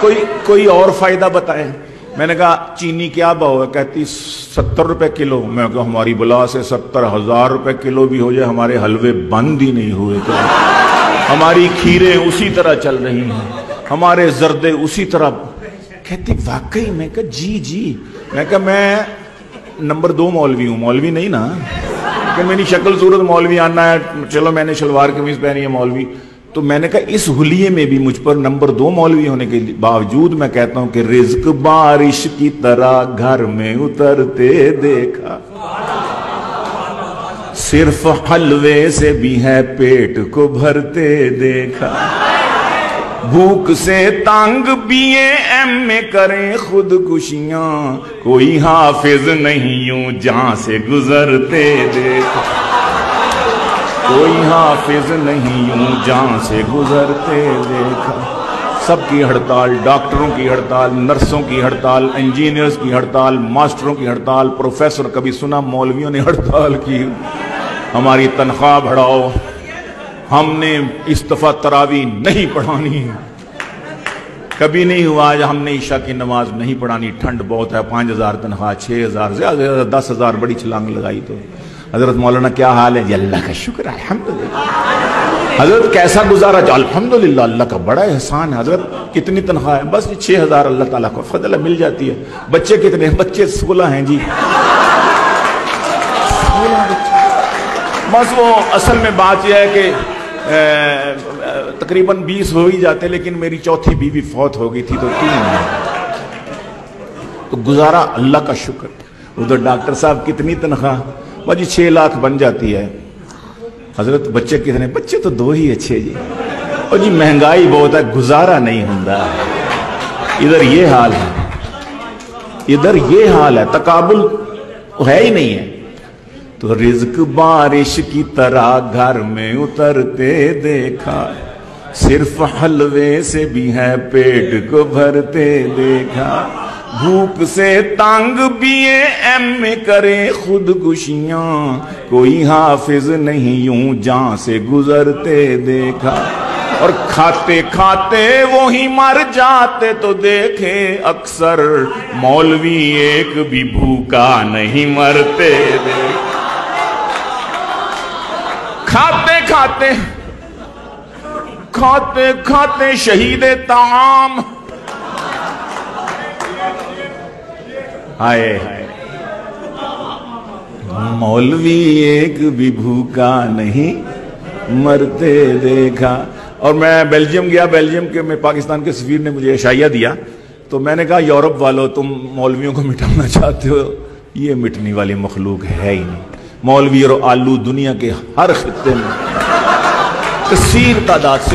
کوئی اور فائدہ بتائیں. میں نے کہا چینی کیا بھاؤ ہے؟ کہتی 70 روپے کلو. میں کہا ہماری بلا سے 70,000 روپے کلو بھی ہو جائے ہمارے حلوے بند ہی نہیں ہوئے. تو ہماری کھیریں اسی طرح چل رہی ہیں, ہمارے زردے اسی طرح. کہتی واقعی؟ میں کہا جی. میں کہا میں نمبر 2 مولوی ہوں, مولوی نہیں نا, کہ میری شکل صورت مولوی آنا ہے. چلو میں نے شلوار قمیض پہنی ہے مولوی. تو میں نے کہا اس حلیے میں بھی مجھ پر نمبر 2 مولوی ہونے کے باوجود میں کہتا ہوں کہ رزق بارش کی طرح گھر میں اترتے دیکھا, صرف حلوے سے بھی ہے پیٹ کو بھرتے دیکھا. بھوک سے تانگ BAM میں کریں خودکشیاں, کوئی حافظ نہیں یوں جہاں سے گزرتے دیکھا. کوئی حافظ نہیں یوں جہاں سے گزرتے دیکھا. سب کی ہڑتال, ڈاکٹروں کی ہڑتال, نرسوں کی ہڑتال, انجینئرز کی ہڑتال, ماسٹروں کی ہڑتال, پروفیسر. کبھی سنا مولویوں نے ہڑتال کی ہماری تنخواہ بڑھاؤ, ہم نے اس دفعہ تراویح نہیں پڑھانی. کبھی نہیں ہوا آج ہم نے عشاء کی نماز نہیں پڑھانی, ٹھنڈ بہت ہے, 5,000 تنخواہ, 6,000, زیادہ سے زیادہ 10,000 بڑی چھلانگ لگائی. تو حضرت مولانا کیا حال ہے؟ جی اللہ کا شکر ہے الحمدللہ. حضرت کیسا گزارا؟ جی الحمدللہ اللہ کا بڑا احسان ہے. حضرت کتنی تنخواہ ہے؟ بس 6,000 اللہ تعالیٰ کو فضل مل جاتی ہے. بچے کتنے ہیں؟ بچے 16 ہیں جی. 16 بچے. بس وہ اصل میں بات یہ ہے کہ تقریباً 20 ہو ہی جاتے, لیکن میری چوتھی بیوی فوت ہو گئی تھی تو 3 ہیں. تو گزارا اللہ کا شکر. ادھر ڈاکٹر صاحب کتنی تنخواہ؟ بس 6 لاکھ بن جاتی ہے. حضرت بچے کتنے؟ بچے تو 2 ہی اچھے جی. اور جی مہنگائی بہت ہے, گزارا نہیں ہوتا. ادھر یہ حال ہے, ادھر یہ حال ہے, تقابل ہے ہی نہیں ہے. تو رزق بارش کی طرح گھر میں اترتے دیکھا, صرف حلوے سے بھی ہے پیٹ کو بھرتے دیکھا. بھوک سے تانگ BAM میں کرے خودکشیاں, کوئی حافظ نہیں یوں جہاں سے گزرتے دیکھا. اور کھاتے کھاتے وہی مر جاتے تو دیکھے اکثر, مولوی ایک بھی بھوکا نہیں مرتے دیکھا. کھاتے کھاتے شہید طعام. ہائے ہائے, مولوی ایک بھی بھوکا نہیں مرتے دیکھا. اور میں بیلجیم گیا, بیلجیم کے میں پاکستان کے سفیر نے مجھے عشائیہ دیا. تو میں نے کہا یورپ والوں تم مولویوں کو مٹانا چاہتے ہو, یہ مٹنے والی مخلوق ہے ہی نہیں. مولوی اور آلو دنیا کے ہر خطے میں کثیر تعداد سے.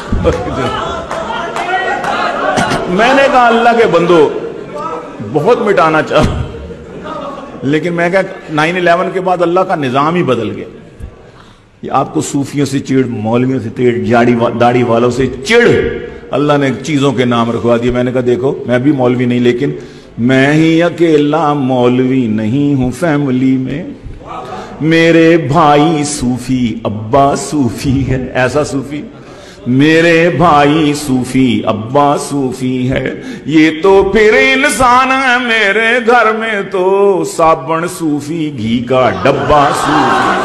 میں نے کہا اللہ کے بندو بہت مٹانا چاہا, لیکن میں کہا 9/11 کے بعد اللہ کا نظام ہی بدل گیا. یہ آپ کو صوفیوں سے چڑ, مولویوں سے چڑ, داڑھی والوں سے چڑ, اللہ نے چیزوں کے نام رکھوا دیے. میں نے کہا دیکھو میں بھی مولوی نہیں, لیکن میں ہی اکیلا مولوی نہیں ہوں فیملی میں. میرے بھائی صوفی, ابا صوفی ہے. ایسا صوفی میرے بھائی صوفی, ابا صوفی ہے. یہ تو پھر انسان ہے, میرے گھر میں تو صابن صوفی, گھی کا ڈبہ صوفی.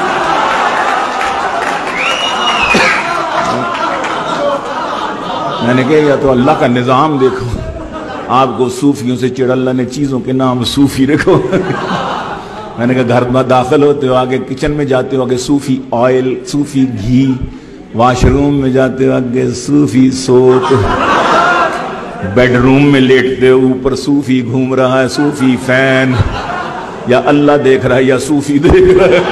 میں نے کہا یا تو اللہ کا نظام دیکھو, آپ کو صوفیوں سے چڑ, اللہ نے چیزوں کے نام صوفی رکھو. میں نے کہا گھر میں داخل ہوتے ہو آگے کچن میں جاتے ہو آگے صوفی آئل, صوفی گھی, واش روم میں جاتے ہو آگے صوفی سوپ, بیڈ روم میں لیٹتے ہو اوپر صوفی گھوم رہا ہے, صوفی فین, یا اللہ دیکھ رہا ہے یا صوفی دیکھ رہا ہے.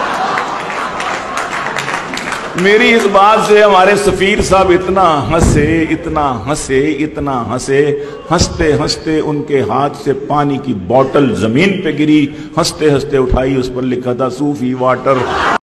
میری اس بات سے ہمارے سفیر صاحب اتنا ہنسے, ہنستے ہنستے ان کے ہاتھ سے پانی کی بوٹل زمین پہ گری, ہنستے ہنستے اٹھائی, اس پر لکھا تھا صوفی واٹر.